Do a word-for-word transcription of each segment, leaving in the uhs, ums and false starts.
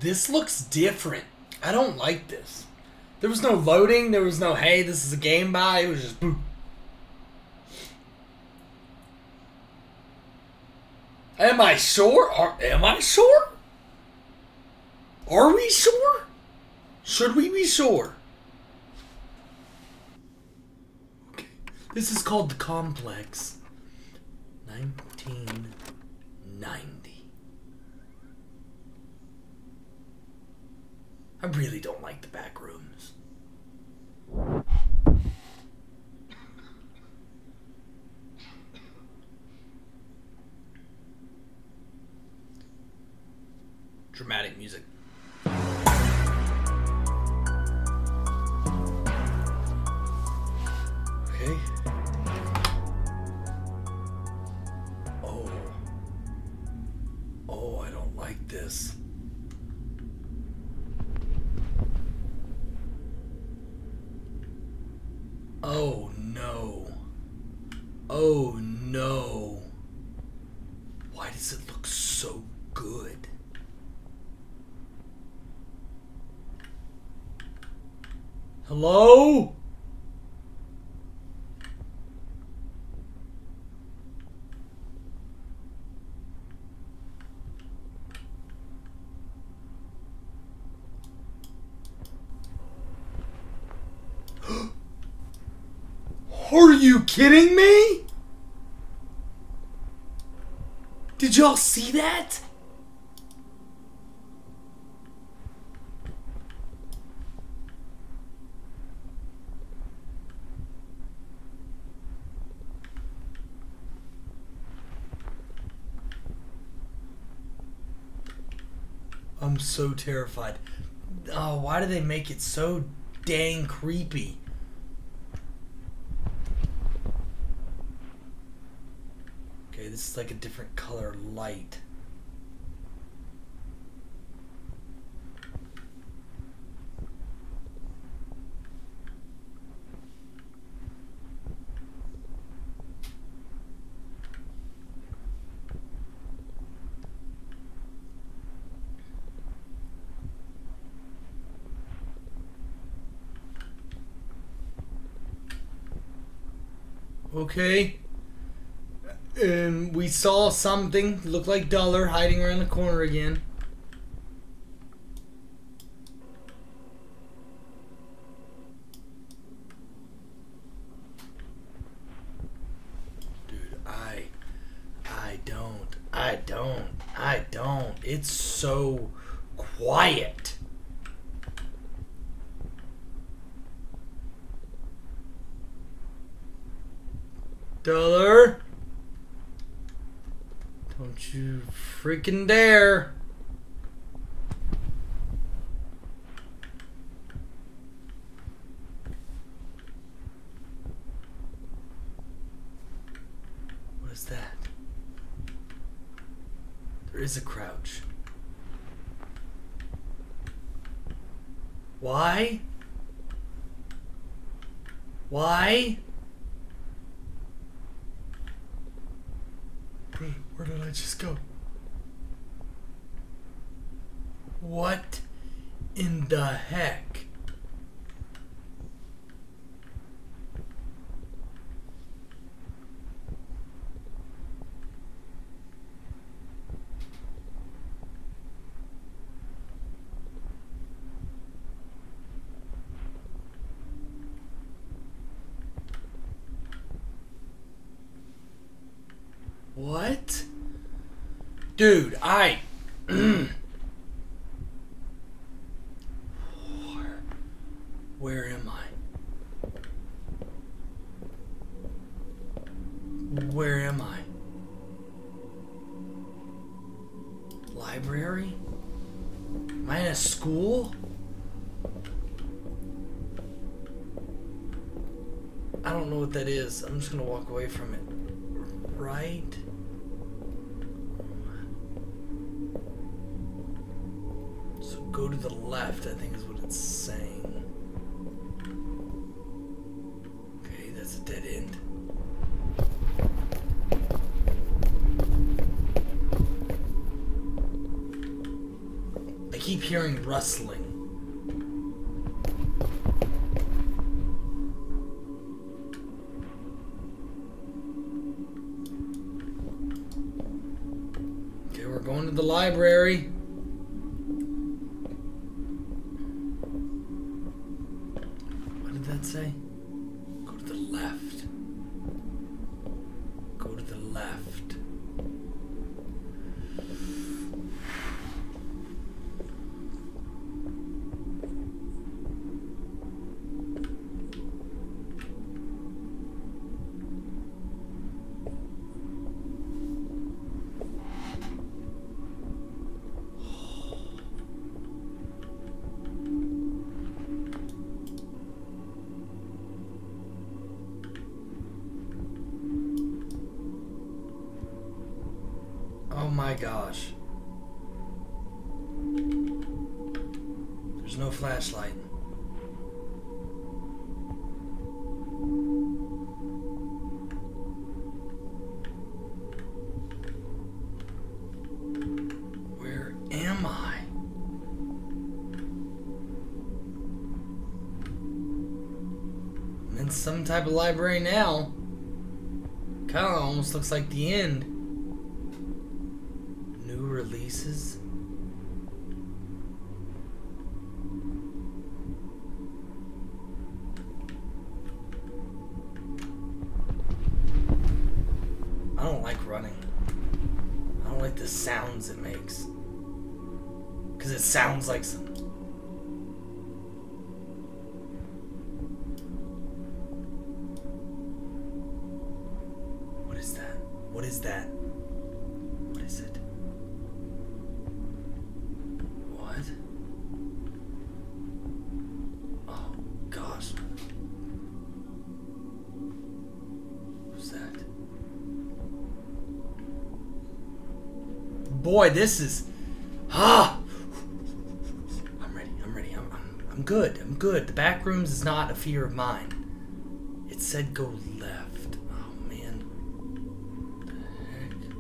This looks different. I don't like this. There was no loading. There was no, hey, this is a game by. It was just boom. Am I sure? Are, am I sure? Are we sure? Should we be sure? Okay. This is called The Complex. nineteen ninety. I really don't like the back rooms. Dramatic music. Okay. Oh. Oh, I don't like this. Oh no. Oh no. Why does it look so good? Hello? Are you kidding me? Did y'all see that? I'm so terrified. Oh, why do they make it so dang creepy? Okay, this is like a different color light. Okay. Um, we saw something look like Dollar hiding around the corner again. Dude, I, I don't, I don't, I don't. It's so quiet. Dollar. Don't you freaking dare. What is that? There is a crouch. Why? Why? Where did I just go? What in the heck? What? Dude, I... where, where am I? Where am I? Library? Am I in a school? I don't know what that is. I'm just gonna walk away from it. Right? So go to the left, I think is what it's saying. Okay, that's a dead end. I keep keep hearing rustling. Okay, we're going to the library. What did that say? Go to the left. Go to the left. Oh my gosh. There's no flashlight. Where am I? I'm in some type of library now. Kinda almost looks like the end. Releases. I don't like running. I don't like the sounds it makes. Because it sounds like some... What is that? What is that? What is it? Oh gosh. What's that? Boy, this is ah. I'm ready. I'm ready. I'm, I'm I'm good. I'm good. The back rooms is not a fear of mine. It said go left. Oh man. What the heck?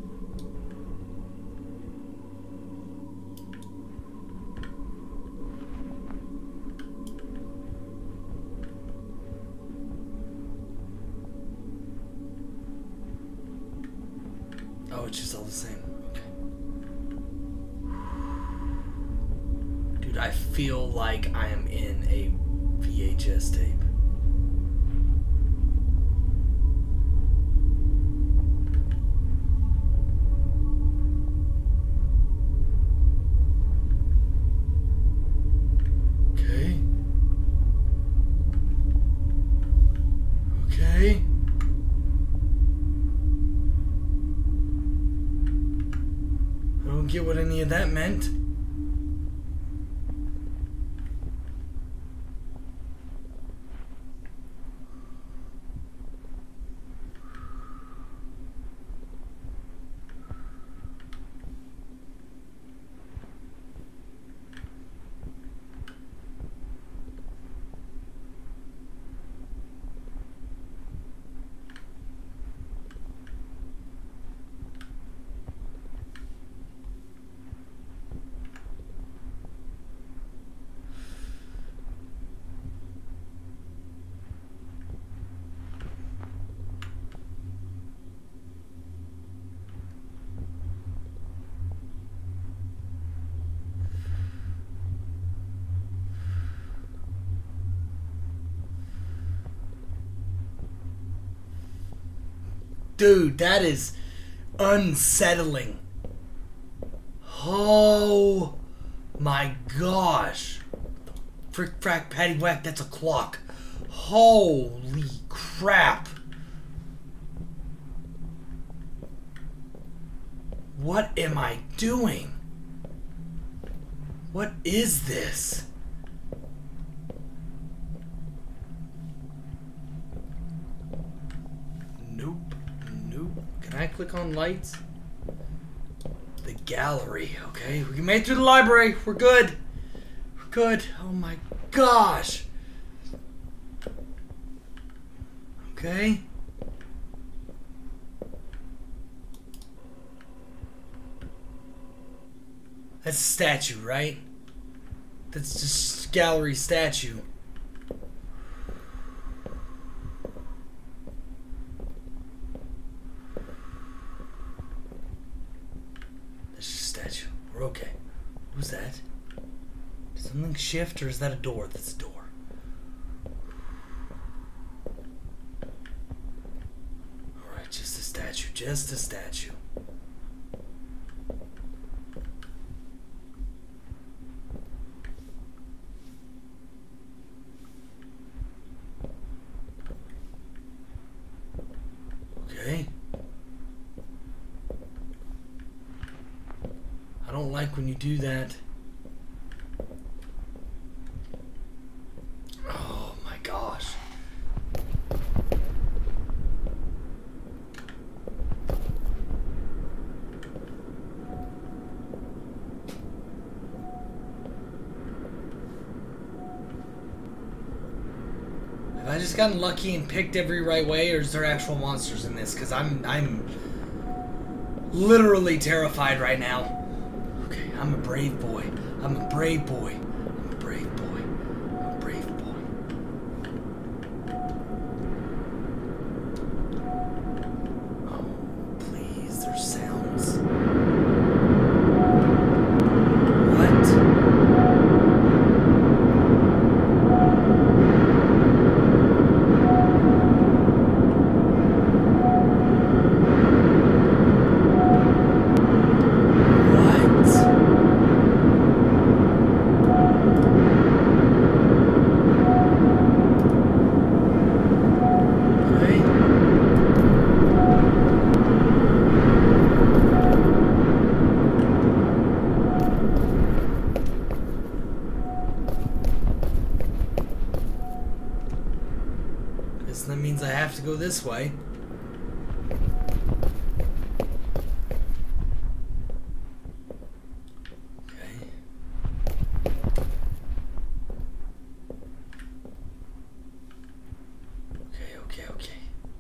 Oh, it's just all the same. Okay. Dude, I feel like I am in a V H S tape. Okay. Okay. I don't get what any of that meant. Dude, that is unsettling. Oh my gosh. Frick, frack, patty, whack, that's a clock. Holy crap. What am I doing? What is this? Nope. Nope. Can I click on lights? The gallery. Okay, we made it through the library. We're good. We're good. Oh my gosh. Okay. That's a statue, right? That's just gallery statue. That's just a statue. We're okay. Who's that? Did something shift, or is that a door? That's a door. Alright, just a statue. Just a statue. Okay. I don't like when you do that. Oh my gosh. Have I just gotten lucky and picked every right way, or is there actual monsters in this? Because I'm I'm literally terrified right now. Okay, I'm a brave boy. I'm a brave boy. I'm a brave boy. I'm a brave boy. Oh, please, there's sounds. What? That means I have to go this way. Okay. Okay, okay, okay.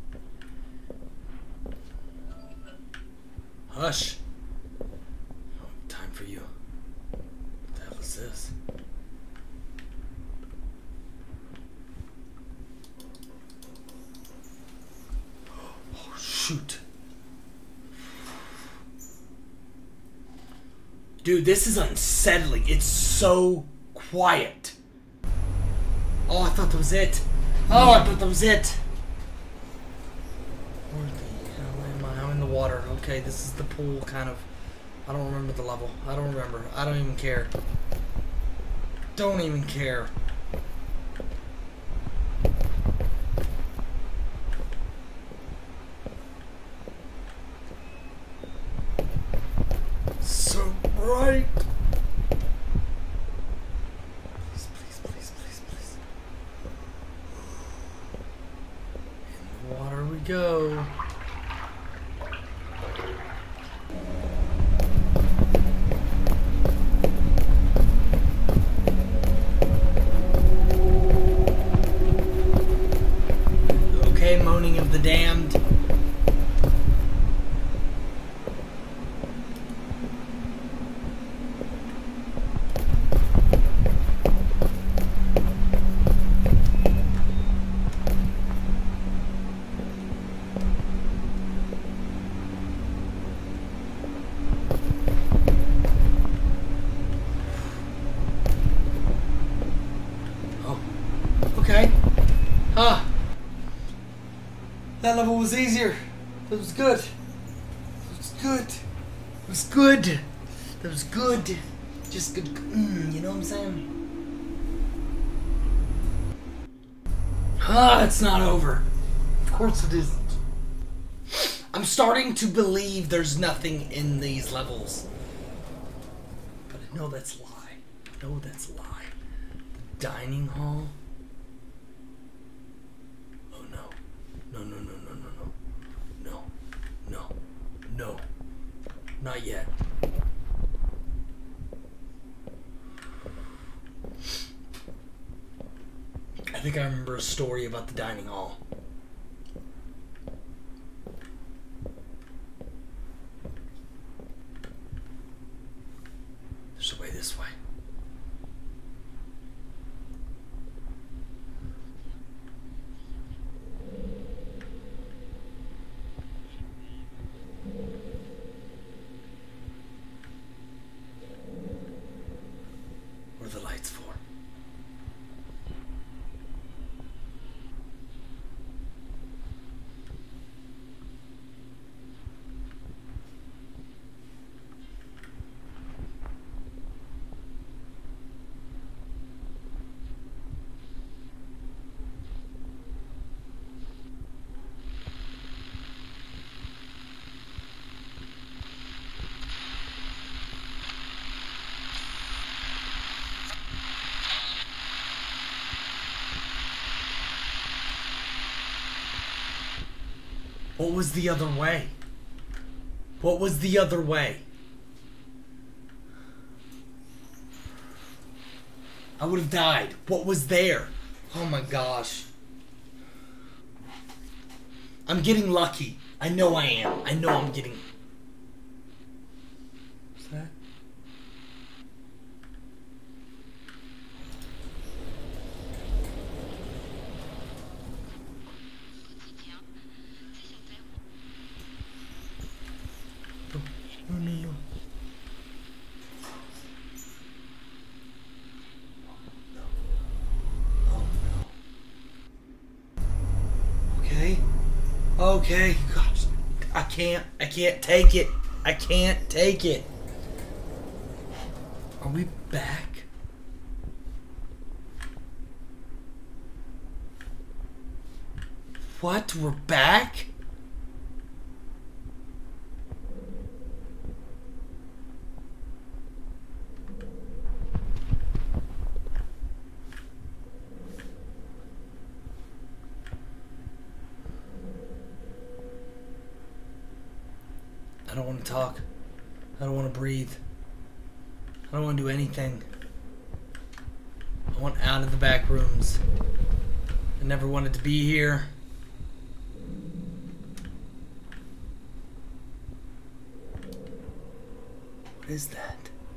Hush. Oh, time for you. What the hell is this? Shoot. Dude, this is unsettling. It's so quiet. Oh, I thought that was it. Oh, I thought that was it. Where the hell am I? I'm in the water. Okay, this is the pool, kind of. I don't remember the level. I don't remember. I don't even care. Don't even care. So bright. Please, please, please, please, please. In the water we go. Okay, moaning of the damned. Okay. Ah. That level was easier. That was good. That was good. It was good. That was good. Just good. Mm, you know what I'm saying? Ah, it's not over. Of course it isn't. I'm starting to believe there's nothing in these levels. But I know that's a lie. I know that's a lie. The dining hall. No, no, no, no, no, no. No. No. No. Not yet. I think I remember a story about the dining hall. There's What was the other way? What was the other way? I would have died. What was there? Oh my gosh. I'm getting lucky. I know I am. I know I'm getting... What's that? No, no, no. Okay. Okay. Gosh. I can't. I can't take it. I can't take it. Are we back? What? We're back? I don't want to talk. I don't want to breathe. I don't want to do anything. I want out of the back rooms. I never wanted to be here. What is that?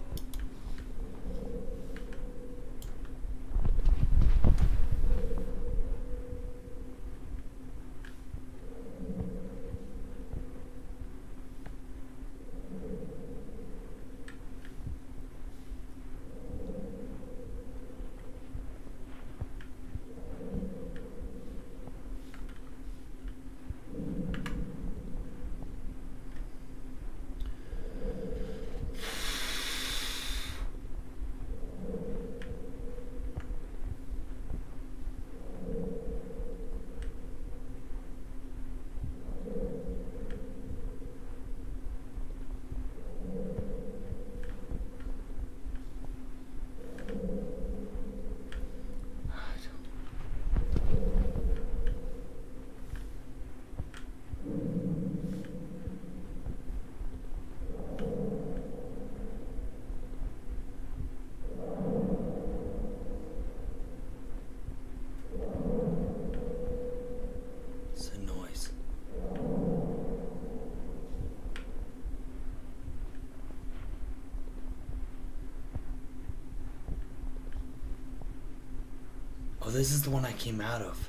Oh, this is the one I came out of.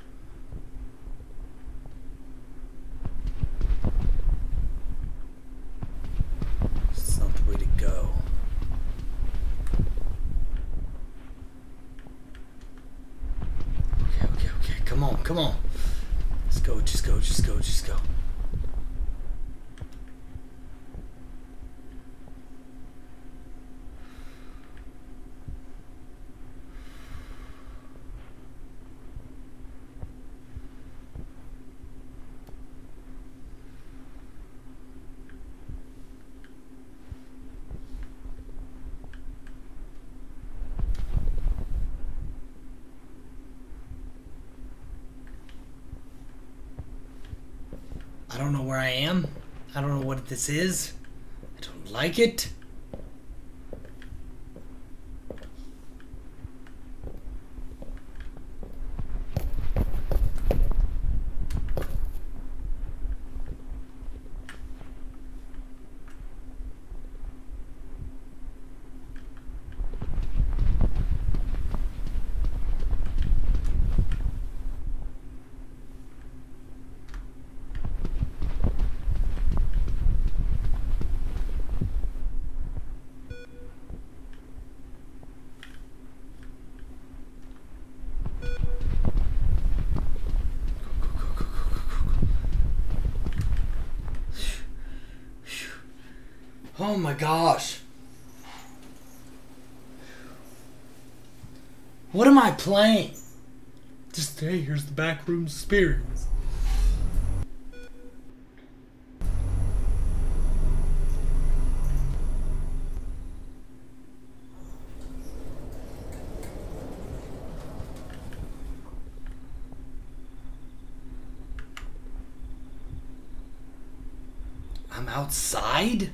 It's not the way to go. Okay, okay, okay. Come on, come on. Let's go, just go, just go, just go. I don't know where I am. I don't know what this is. I don't like it. Oh my gosh. What am I playing? Just, hey, here's the backroom experience. I'm outside?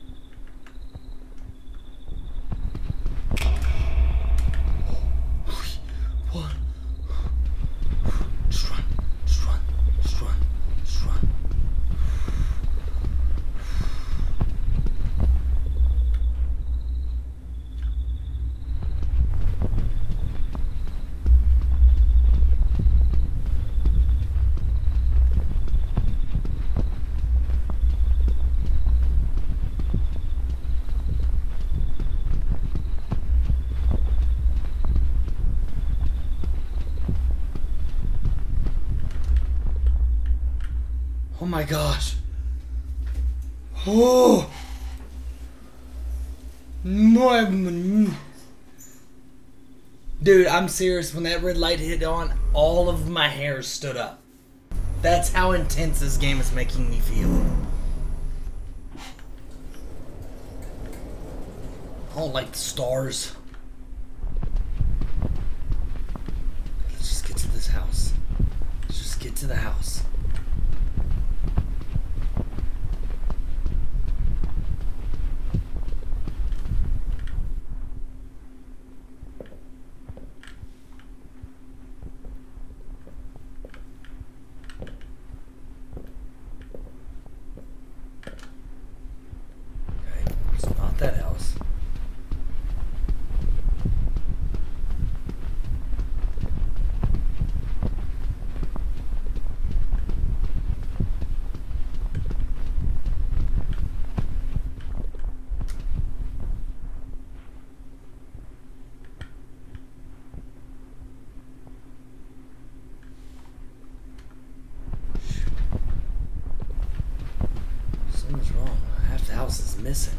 What? Just run. Just run. Just run. Just run. Oh my gosh. Oh. My. Dude, I'm serious. When that red light hit on, all of my hairs stood up. That's how intense this game is making me feel. I don't like the stars. Let's just get to this house. Let's just get to the house. That house. Something's wrong. Half the house is missing.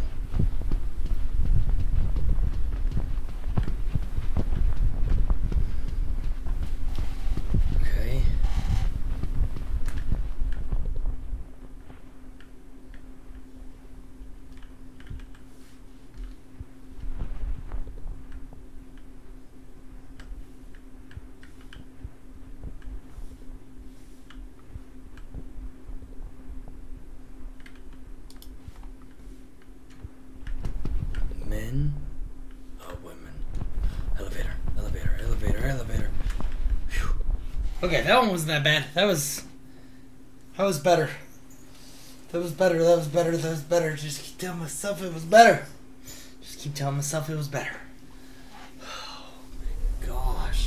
Men, oh women. Elevator, elevator, elevator, elevator. Whew. Okay, that one wasn't that bad. That was, that was better. That was better. That was better. That was better. Just keep telling myself it was better. Just keep telling myself it was better. Oh my gosh.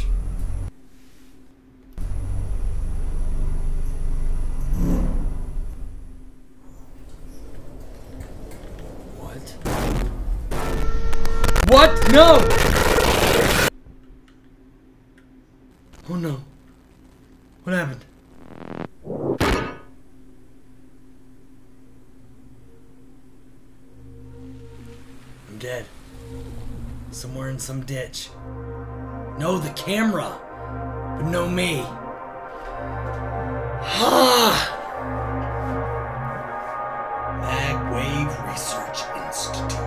What? No! Oh no. What happened? I'm dead. Somewhere in some ditch. No, the camera. But no me. Ah! Magwave Research Institute.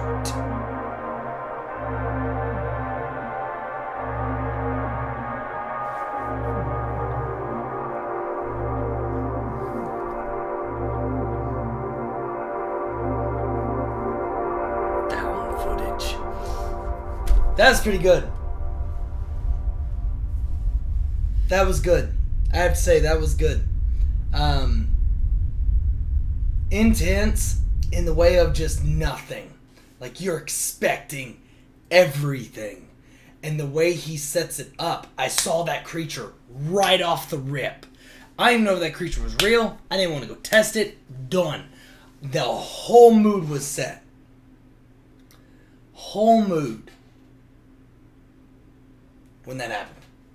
That was pretty good. That was good. I have to say, that was good. Um, intense in the way of just nothing. Like, you're expecting everything. And the way he sets it up, I saw that creature right off the rip. I didn't know if that creature was real. I didn't want to go test it. Done. The whole mood was set. Whole mood. When that happened.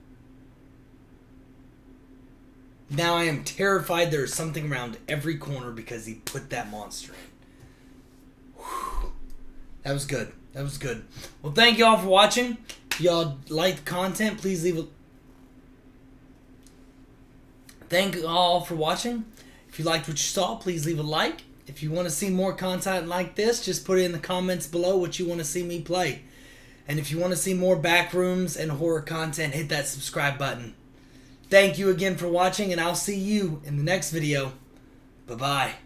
Now I am terrified there is something around every corner because he put that monster in. Whew. That was good. That was good. Well, thank you all for watching. If y'all like the content, please leave a... Thank you all for watching. If you liked what you saw, please leave a like. If you want to see more content like this, just put it in the comments below what you want to see me play. And if you want to see more backrooms and horror content, hit that subscribe button. Thank you again for watching, and I'll see you in the next video. Bye-bye.